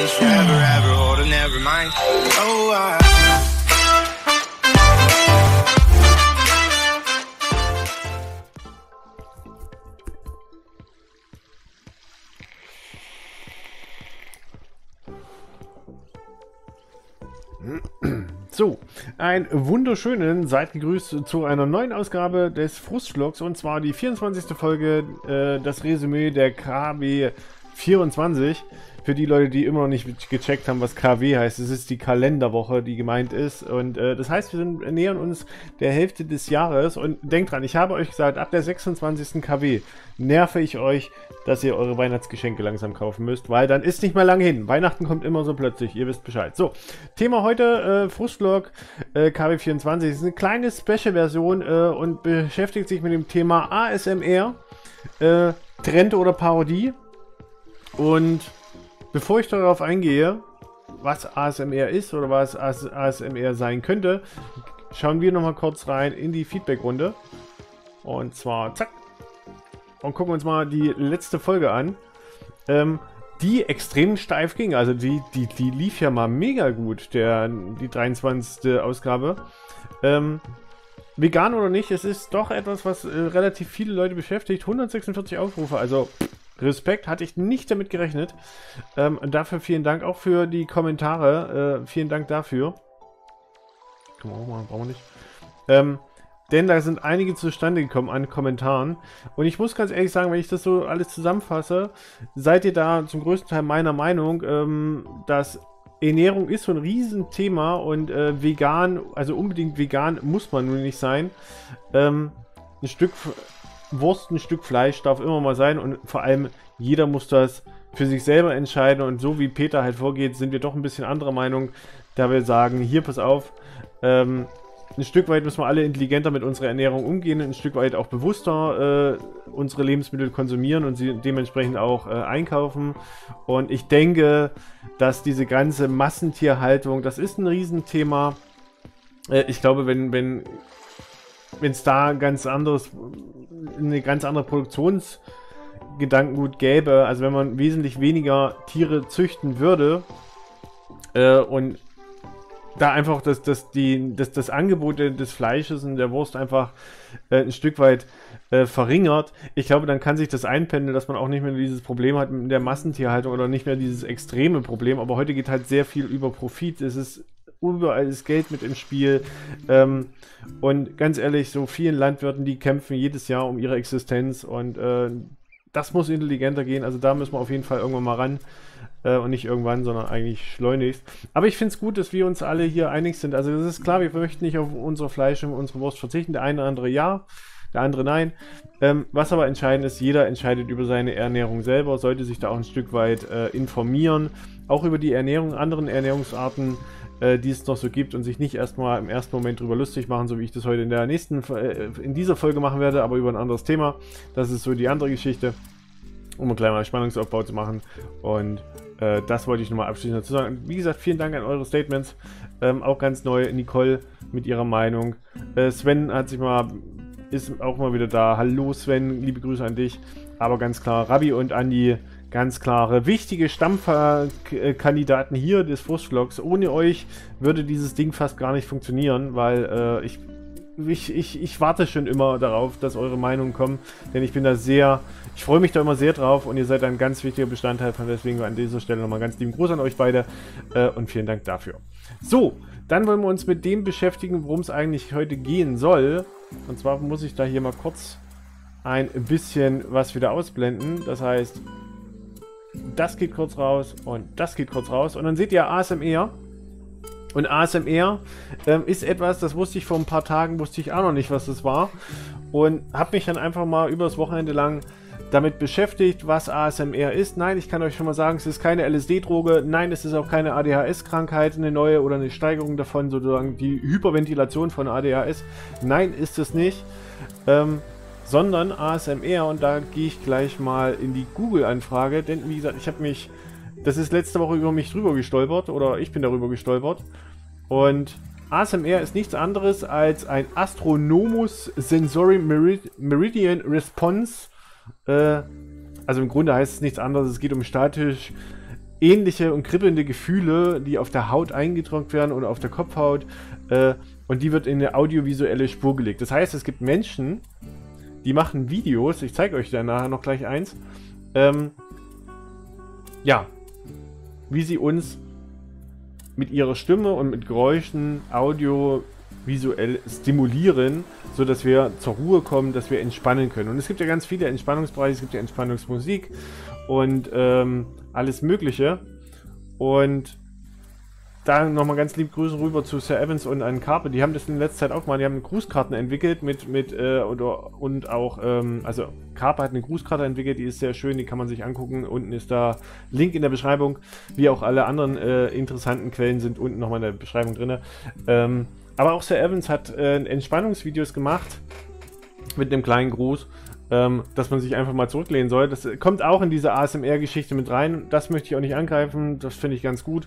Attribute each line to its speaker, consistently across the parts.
Speaker 1: was forever, ever, or never mind. Oh,
Speaker 2: So, einen wunderschönen, seid gegrüßt zu einer neuen Ausgabe des Frustvlogs, und zwar die 24. Folge, das Resümee der KW 24. Für die Leute, die immer noch nicht gecheckt haben, was KW heißt, es ist die Kalenderwoche, die gemeint ist, und das heißt, wir nähern uns der Hälfte des Jahres, und denkt dran, ich habe euch gesagt, ab der 26. KW nerve ich euch, dass ihr eure Weihnachtsgeschenke langsam kaufen müsst, weil dann ist nicht mehr lange hin. Weihnachten kommt immer so plötzlich, ihr wisst Bescheid. So, Thema heute, Frustvlog KW 24, das ist eine kleine Special-Version und beschäftigt sich mit dem Thema ASMR, Trend oder Parodie. Und bevor ich darauf eingehe, was ASMR ist oder was ASMR sein könnte, schauen wir nochmal kurz rein in die Feedback-Runde. Und zwar, zack, und gucken uns mal die letzte Folge an, die extrem steif ging. Also die lief ja mal mega gut, die 23. Ausgabe. Vegan oder nicht, es ist doch etwas, was relativ viele Leute beschäftigt. 146 Aufrufe, also Respekt, hatte ich nicht damit gerechnet. Dafür vielen Dank auch für die Kommentare. Vielen Dank dafür. Können wir auch mal, brauchen wir nicht. Denn da sind einige zustande gekommen an Kommentaren. Und ich muss ganz ehrlich sagen, wenn ich das so alles zusammenfasse, seid ihr da zum größten Teil meiner Meinung, dass Ernährung ist so ein Riesenthema und vegan, also unbedingt vegan muss man nun nicht sein. Ein Stück Wurst, ein Stück Fleisch darf immer mal sein, und vor allem jeder muss das für sich selber entscheiden, und so wie Peter halt vorgeht, sind wir doch ein bisschen anderer Meinung, da wir sagen, hier pass auf, ein Stück weit müssen wir alle intelligenter mit unserer Ernährung umgehen, ein Stück weit auch bewusster unsere Lebensmittel konsumieren und sie dementsprechend auch einkaufen. Und ich denke, dass diese ganze Massentierhaltung, das ist ein Riesenthema. Ich glaube, wenn es da eine ganz andere Produktionsgedankengut gäbe, also wenn man wesentlich weniger Tiere züchten würde und da einfach das Angebot des Fleisches und der Wurst einfach ein Stück weit verringert, ich glaube, dann kann sich das einpendeln, dass man auch nicht mehr dieses Problem hat mit der Massentierhaltung oder nicht mehr dieses extreme Problem. Aber heute geht halt sehr viel über Profit. Es ist überall ist Geld mit im Spiel. Und ganz ehrlich, so vielen Landwirten, die kämpfen jedes Jahr um ihre Existenz, und das muss intelligenter gehen. Also da müssen wir auf jeden Fall irgendwann mal ran. Und nicht irgendwann, sondern eigentlich schleunigst. Aber ich finde es gut, dass wir uns alle hier einig sind. Also das ist klar, wir möchten nicht auf unser Fleisch und unsere Wurst verzichten. Der eine oder andere ja, der andere nein. Was aber entscheidend ist, jeder entscheidet über seine Ernährung selber, sollte sich da auch ein Stück weit informieren. Auch über die Ernährung, anderen Ernährungsarten, die es noch so gibt, und sich nicht erstmal im ersten Moment drüber lustig machen, so wie ich das heute in dieser Folge machen werde, aber über ein anderes Thema. Das ist so die andere Geschichte, um einen kleinen Spannungsaufbau zu machen. Und das wollte ich nochmal abschließend dazu sagen. Wie gesagt, vielen Dank an eure Statements. Auch ganz neu, Nicole mit ihrer Meinung. Sven ist auch mal wieder da. Hallo Sven, liebe Grüße an dich. Aber ganz klar, Rabbi und Andi, ganz klare, wichtige Stammkandidaten hier des Frustvlogs. Ohne euch würde dieses Ding fast gar nicht funktionieren, weil ich warte schon immer darauf, dass eure Meinungen kommen, denn ich freue mich da immer sehr drauf, und ihr seid ein ganz wichtiger Bestandteil von, deswegen an dieser Stelle nochmal ganz lieben Gruß an euch beide und vielen Dank dafür. So, dann wollen wir uns mit dem beschäftigen, worum es eigentlich heute gehen soll, und zwar muss ich da hier mal kurz ein bisschen was wieder ausblenden, das heißt, das geht kurz raus und das geht kurz raus, und dann seht ihr ASMR. Und ASMR ist etwas, das wusste ich vor ein paar Tagen, wusste ich auch noch nicht, was das war. Und habe mich dann einfach mal über das Wochenende lang damit beschäftigt, was ASMR ist. Nein, ich kann euch schon mal sagen, es ist keine LSD-Droge. Nein, es ist auch keine ADHS-Krankheit, eine neue oder eine Steigerung davon, sozusagen die Hyperventilation von ADHS. Nein, ist es nicht. Sondern ASMR, und da gehe ich gleich mal in die Google-Anfrage, denn wie gesagt, das ist letzte Woche über mich drüber gestolpert, oder ich bin darüber gestolpert, und ASMR ist nichts anderes als ein Astronomus Sensory Meridian Response. Also im Grunde heißt es nichts anderes, es geht um statisch ähnliche und kribbelnde Gefühle, die auf der Haut eingedrückt werden oder auf der Kopfhaut, und die wird in eine audiovisuelle Spur gelegt. Das heißt, es gibt Menschen, die machen Videos, ich zeige euch dann nachher noch gleich eins, ja, wie sie uns mit ihrer Stimme und mit Geräuschen audiovisuell stimulieren, sodass wir zur Ruhe kommen, dass wir entspannen können. Und es gibt ja ganz viele Entspannungsbereiche, es gibt ja Entspannungsmusik und alles Mögliche. Und da nochmal ganz lieb Grüße rüber zu Sir Evans und an Carpe. Die haben das in letzter Zeit auch mal, die haben Grußkarten entwickelt also Carpe hat eine Grußkarte entwickelt, die ist sehr schön, die kann man sich angucken. Unten ist da Link in der Beschreibung, wie auch alle anderen interessanten Quellen sind unten nochmal in der Beschreibung drin. Aber auch Sir Evans hat Entspannungsvideos gemacht mit einem kleinen Gruß, dass man sich einfach mal zurücklehnen soll. Das kommt auch in diese ASMR-Geschichte mit rein. Das möchte ich auch nicht angreifen, das finde ich ganz gut.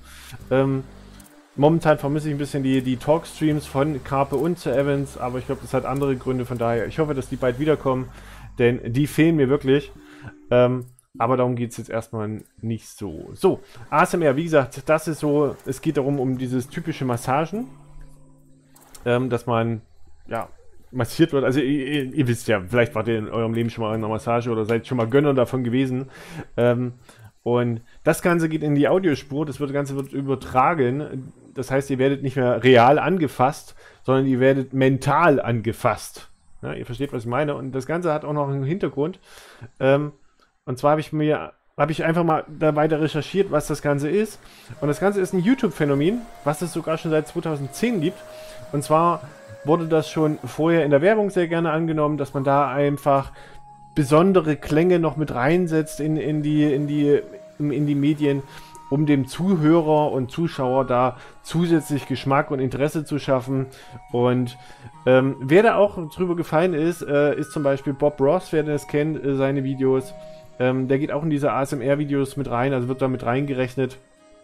Speaker 2: Momentan vermisse ich ein bisschen die Talkstreams von Carpe und Sir Evans, aber ich glaube, das hat andere Gründe, von daher, ich hoffe, dass die bald wiederkommen, denn die fehlen mir wirklich. Aber darum geht es jetzt erstmal nicht so. So, ASMR, wie gesagt, das ist so, es geht darum, um dieses typische Massagen, dass man, ja, massiert wird. Also ihr wisst ja, vielleicht wart ihr in eurem Leben schon mal in einer Massage oder seid schon mal Gönner davon gewesen. Und das Ganze geht in die Audiospur, das Ganze wird übertragen. Das heißt, ihr werdet nicht mehr real angefasst, sondern ihr werdet mental angefasst. Ja, ihr versteht, was ich meine. Und das Ganze hat auch noch einen Hintergrund. Und zwar habe ich einfach mal da weiter recherchiert, was das Ganze ist. Und das Ganze ist ein YouTube-Phänomen, was es sogar schon seit 2010 gibt. Und zwar wurde das schon vorher in der Werbung sehr gerne angenommen, dass man da einfach besondere Klänge noch mit reinsetzt in die Medien, um dem Zuhörer und Zuschauer da zusätzlich Geschmack und Interesse zu schaffen. Und wer da auch drüber gefallen ist, ist zum Beispiel Bob Ross, wer das kennt, seine Videos. Der geht auch in diese ASMR-Videos mit rein, also wird da mit reingerechnet.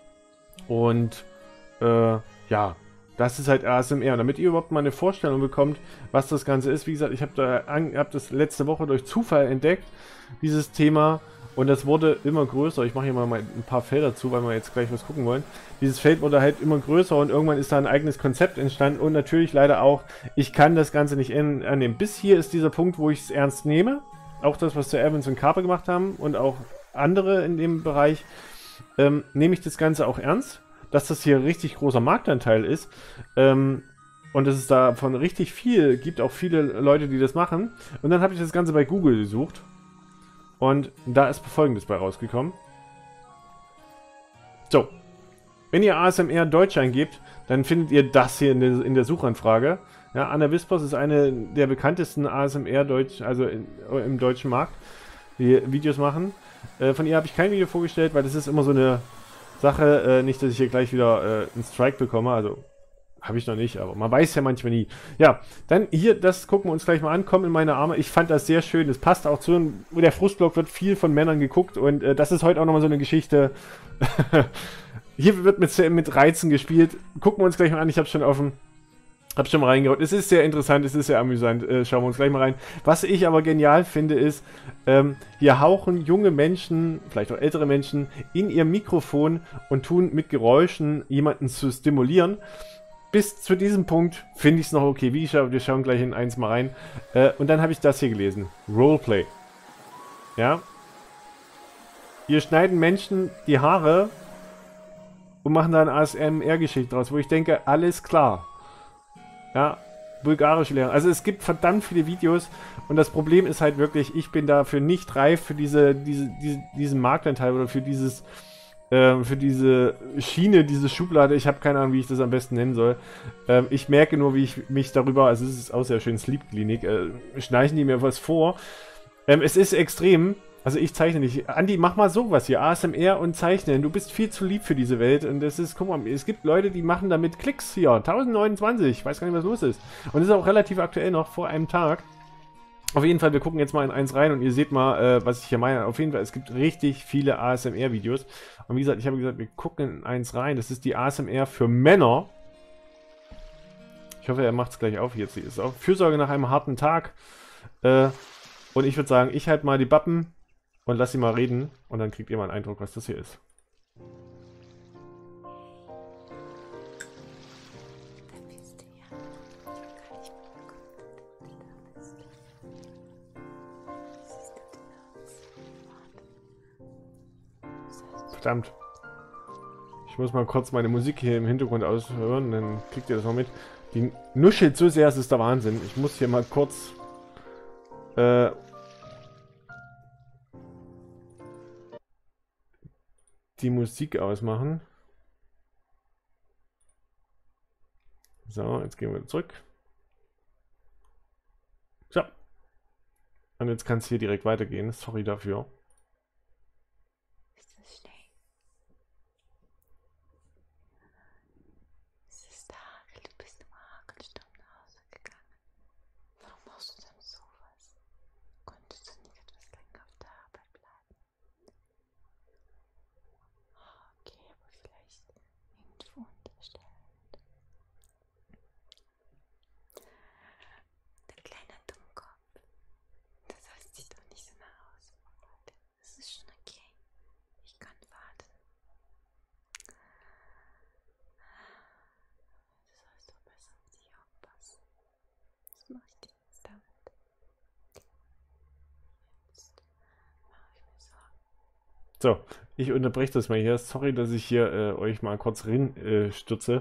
Speaker 2: Und ja, das ist halt ASMR. Und damit ihr überhaupt mal eine Vorstellung bekommt, was das Ganze ist. Wie gesagt, ich habe das letzte Woche durch Zufall entdeckt, dieses Thema. Und das wurde immer größer. Ich mache hier mal ein paar Felder zu, weil wir jetzt gleich was gucken wollen. Dieses Feld wurde halt immer größer und irgendwann ist da ein eigenes Konzept entstanden. Und natürlich leider auch, ich kann das Ganze nicht annehmen. Bis hier ist dieser Punkt, wo ich es ernst nehme. Auch das, was Sir Evans und Carpe gemacht haben und auch andere in dem Bereich, nehme ich das Ganze auch ernst. Dass das hier richtig großer Marktanteil ist und dass es davon richtig viel gibt, auch viele Leute, die das machen. Und dann habe ich das Ganze bei Google gesucht und da ist Folgendes bei rausgekommen. So, wenn ihr ASMR Deutsch eingebt, dann findet ihr das hier in der Suchanfrage. Ja, Anna Wispers ist eine der bekanntesten ASMR Deutsch, also im deutschen Markt, die Videos machen. Von ihr habe ich kein Video vorgestellt, weil das ist immer so eine Sache, nicht, dass ich hier gleich wieder einen Strike bekomme, also habe ich noch nicht, aber man weiß ja manchmal nie. Ja, dann hier, das gucken wir uns gleich mal an, komm in meine Arme, ich fand das sehr schön, das passt auch zu, der Frustblock wird viel von Männern geguckt und das ist heute auch nochmal so eine Geschichte, hier wird mit Reizen gespielt, gucken wir uns gleich mal an, ich habe schon offen. Hab schon mal reingehauen. Es ist sehr interessant, es ist sehr amüsant. Schauen wir uns gleich mal rein. Was ich aber genial finde, ist, hier hauchen junge Menschen, vielleicht auch ältere Menschen, in ihr Mikrofon und tun mit Geräuschen jemanden zu stimulieren. Bis zu diesem Punkt finde ich es noch okay. Wie gesagt, wir schauen gleich in eins mal rein. Und dann habe ich das hier gelesen. Roleplay. Ja. Hier schneiden Menschen die Haare und machen da eine ASMR-Geschichte draus, wo ich denke, alles klar. Ja, bulgarisch lernen. Also es gibt verdammt viele Videos und das Problem ist halt wirklich, ich bin dafür nicht reif für diesen Marktanteil oder für diese Schiene, diese Schublade. Ich habe keine Ahnung, wie ich das am besten nennen soll. Ich merke nur, wie ich mich darüber, also es ist auch sehr schön, Sleep Klinik, schneiden die mir was vor. Es ist extrem. Also ich zeichne nicht. Andi, mach mal sowas hier. ASMR und Zeichnen. Du bist viel zu lieb für diese Welt. Und das ist, guck mal, es gibt Leute, die machen damit Klicks hier. 1029. Ich weiß gar nicht, was los ist. Und das ist auch relativ aktuell noch, vor einem Tag. Auf jeden Fall, wir gucken jetzt mal in eins rein und ihr seht mal, was ich hier meine. Auf jeden Fall, es gibt richtig viele ASMR-Videos. Und wie gesagt, ich habe gesagt, wir gucken in eins rein. Das ist die ASMR für Männer. Ich hoffe, er macht es gleich auf. Jetzt ist es auch Fürsorge nach einem harten Tag. Und ich würde sagen, ich halte mal die Bappen und lass sie mal reden und dann kriegt ihr mal einen Eindruck, was das hier ist. Verdammt. Ich muss mal kurz meine Musik hier im Hintergrund aushören, dann kriegt ihr das mal mit. Die nuschelt so sehr, es ist der Wahnsinn. Ich muss hier mal kurz die Musik ausmachen. So, jetzt gehen wir zurück. So. Und jetzt kann es hier direkt weitergehen. Sorry dafür.
Speaker 3: Ist das Schnee? Es ist Hagel, du bist im Hagelsturm nach Hause gegangen. Warum machst du denn sowas? Konntest du nicht etwas länger auf der Arbeit bleiben? Okay, aber vielleicht irgendwo unterstellen. Der kleine Dummkopf. Du sollst dich doch nicht so nach Hause verhalten. Das ist schon okay. Ich kann warten. Du sollst doch besser auf dich aufpassen. Was mache ich denn jetzt damit? Jetzt mache ich mir Sorgen.
Speaker 2: So, ich unterbreche das mal hier. Sorry, dass ich hier euch mal kurz stürze.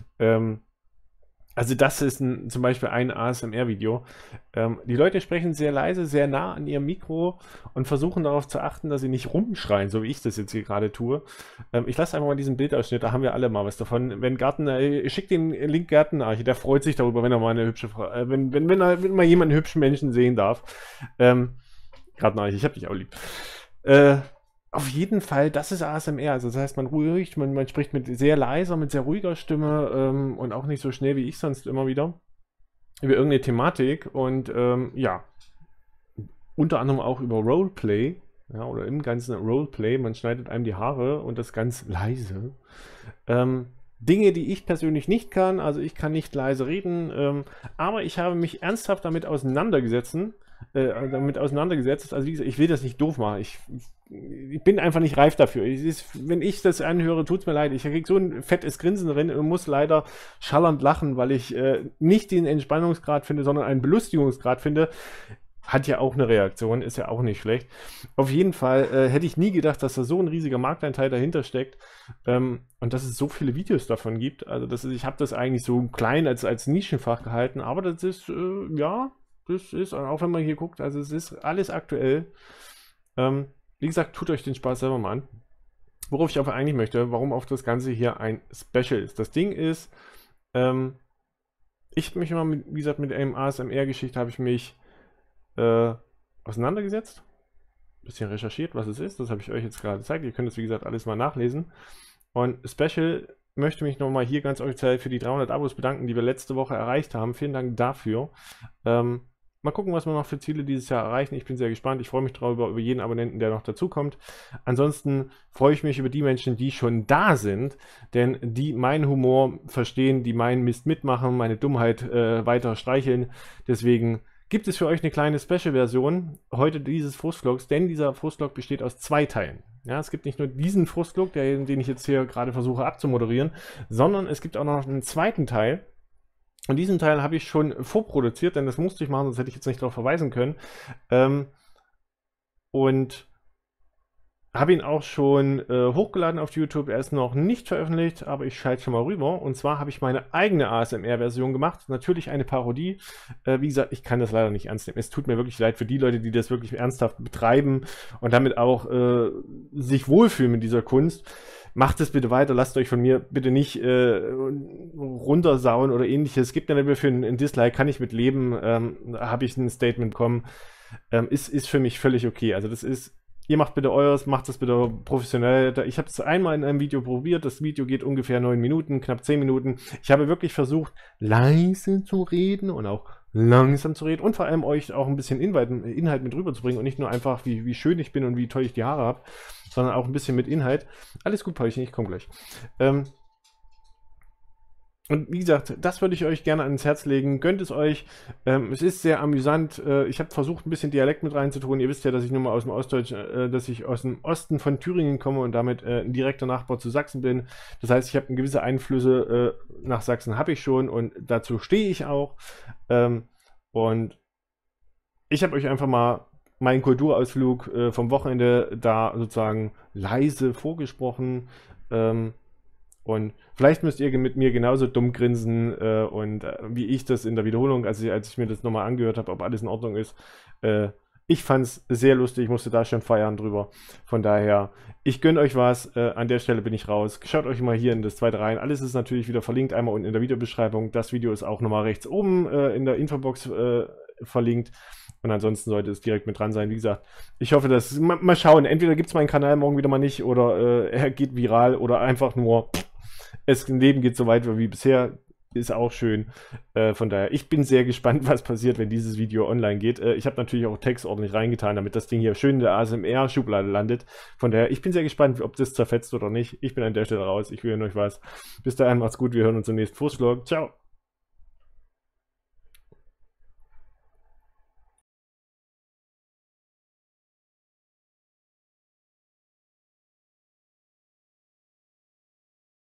Speaker 2: Also das ist zum Beispiel ein ASMR-Video. Die Leute sprechen sehr leise, sehr nah an ihrem Mikro und versuchen darauf zu achten, dass sie nicht rumschreien, so wie ich das jetzt hier gerade tue. Ich lasse einfach mal diesen Bildausschnitt, da haben wir alle mal was davon. Wenn Gartner, ich schicke den Link Gartenarche, der freut sich darüber, wenn er mal eine hübsche Frau, wenn mal jemand einen hübschen Menschen sehen darf. Gartenarche, ich hab dich auch lieb. Auf jeden Fall, das ist ASMR. Also das heißt, man ruhig, man spricht mit sehr leiser, mit sehr ruhiger Stimme und auch nicht so schnell wie ich sonst immer wieder über irgendeine Thematik und ja, unter anderem auch über Roleplay, ja, oder im ganzen Roleplay. Man schneidet einem die Haare und das ganz leise. Dinge, die ich persönlich nicht kann, also ich kann nicht leise reden, aber ich habe mich ernsthaft damit auseinandergesetzt. Also wie gesagt, ich will das nicht doof machen. Ich bin einfach nicht reif dafür. Wenn ich das anhöre, tut es mir leid. Ich kriege so ein fettes Grinsen drin und muss leider schallernd lachen, weil ich nicht den Entspannungsgrad finde, sondern einen Belustigungsgrad finde. Hat ja auch eine Reaktion, ist ja auch nicht schlecht. Auf jeden Fall hätte ich nie gedacht, dass da so ein riesiger Markteinteil dahinter steckt und dass es so viele Videos davon gibt. Also ich habe das eigentlich so klein als Nischenfach gehalten, aber das ist, ja, das ist, auch wenn man hier guckt, also es ist alles aktuell. Wie gesagt, tut euch den Spaß selber mal an. Worauf ich aber eigentlich möchte, warum auf das Ganze hier ein Special ist. Das Ding ist, ich habe mich immer, wie gesagt, mit einem ASMR-Geschichte habe ich mich auseinandergesetzt. Bisschen recherchiert, was es ist. Das habe ich euch jetzt gerade gezeigt. Ihr könnt es, wie gesagt, alles mal nachlesen. Und Special möchte mich nochmal hier ganz offiziell für die 300 Abos bedanken, die wir letzte Woche erreicht haben. Vielen Dank dafür. Mal gucken, was wir noch für Ziele dieses Jahr erreichen. Ich bin sehr gespannt. Ich freue mich darüber, über jeden Abonnenten, der noch dazukommt. Ansonsten freue ich mich über die Menschen, die schon da sind, denn die meinen Humor verstehen, die meinen Mist mitmachen, meine Dummheit weiter streicheln. Deswegen gibt es für euch eine kleine Special-Version heute dieses Frustvlogs, denn dieser Frustvlog besteht aus 2 Teilen. Ja, es gibt nicht nur diesen Frustvlog, den ich jetzt hier gerade versuche abzumoderieren, sondern es gibt auch noch einen zweiten Teil. Und diesen Teil habe ich schon vorproduziert, denn das musste ich machen, sonst hätte ich jetzt nicht darauf verweisen können. Und habe ihn auch schon hochgeladen auf YouTube. Er ist noch nicht veröffentlicht, aber ich schalte schon mal rüber. Und zwar habe ich meine eigene ASMR-Version gemacht. Natürlich eine Parodie. Wie gesagt, ich kann das leider nicht ernst nehmen. Es tut mir wirklich leid für die Leute, die das wirklich ernsthaft betreiben und damit auch sich wohlfühlen mit dieser Kunst. Macht es bitte weiter, lasst euch von mir bitte nicht runtersauen oder ähnliches. Es gibt eine für ein Dislike, kann ich mit leben. Habe ich ein Statement bekommen. Ist für mich völlig okay. Also das ist, ihr macht bitte eures, macht das bitte professionell. Ich habe es einmal in einem Video probiert. Das Video geht ungefähr 9 Minuten, knapp 10 Minuten. Ich habe wirklich versucht, leise zu reden und auch langsam zu reden und vor allem euch auch ein bisschen Inhalt mit rüberzubringen und nicht nur einfach, wie schön ich bin und wie toll ich die Haare habe, sondern auch ein bisschen mit Inhalt. Alles gut, Paulchen, ich komme gleich. Und wie gesagt, das würde ich euch gerne ans Herz legen. Gönnt es euch. Es ist sehr amüsant. Ich habe versucht, ein bisschen Dialekt mit reinzutun. Ihr wisst ja, dass ich nun mal aus dem Ostdeutschen, dass ich aus dem Osten von Thüringen komme und damit ein direkter Nachbar zu Sachsen bin. Das heißt, ich habe gewisse Einflüsse nach Sachsen habe ich schon und dazu stehe ich auch. Und ich habe euch einfach mal meinen Kulturausflug vom Wochenende da sozusagen leise vorgesprochen. Und vielleicht müsst ihr mit mir genauso dumm grinsen wie ich das in der Wiederholung, als ich mir das nochmal angehört habe, ob alles in Ordnung ist. Ich fand es sehr lustig, musste da schon feiern drüber. Von daher, ich gönne euch was. An der Stelle bin ich raus. Schaut euch mal hier in das zweite rein. Alles ist natürlich wieder verlinkt, einmal unten in der Videobeschreibung. Das Video ist auch nochmal rechts oben in der Infobox verlinkt. Und ansonsten sollte es direkt mit dran sein. Wie gesagt, ich hoffe, dass... Mal schauen, entweder gibt es meinen Kanal morgen wieder mal nicht oder er geht viral oder einfach nur... Das Leben geht so weiter wie bisher. Ist auch schön. Von daher, ich bin sehr gespannt, was passiert, wenn dieses Video online geht. Ich habe natürlich auch Text ordentlich reingetan, damit das Ding hier schön in der ASMR-Schublade landet. Von daher, ich bin sehr gespannt, ob das zerfetzt oder nicht. Ich bin an der Stelle raus. Ich wünsche euch was. Bis dahin, macht's gut. Wir hören uns im nächsten Fußvlog. Ciao.